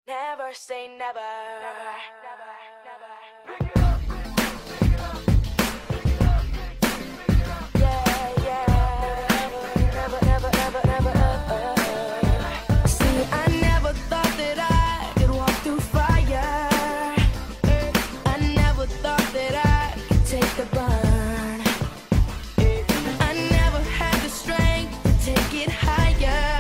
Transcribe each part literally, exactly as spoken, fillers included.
Never say never. Never, never, never. Yeah, yeah. Never, never, never, never, never. See, I never thought that I could walk through fire. I never thought that I could take the burn. I never had the strength to take it higher.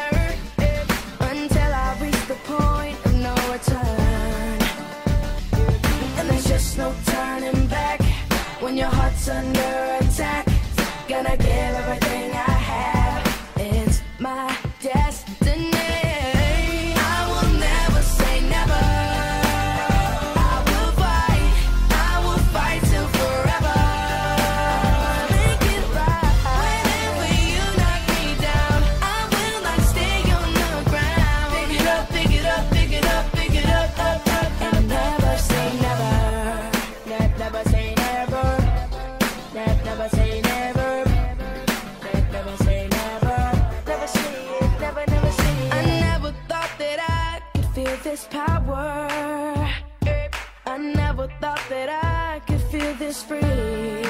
Until I reached the point of no return. And there's just no turning back. When your heart's under attack, gonna give everything I have. It's my destiny. I will never say never. I will fight, I will fight till forever. Make it right. Whenever you knock me down, I will not stay on the ground. Pick it up, pick it up, pick it up, pick it up, up, up, and never say never. Ne- Never say never. Ne- Never say never. Ne- Never say never. Never say it, never, never say it. I never thought that I could feel this power. I never thought that I could feel this free.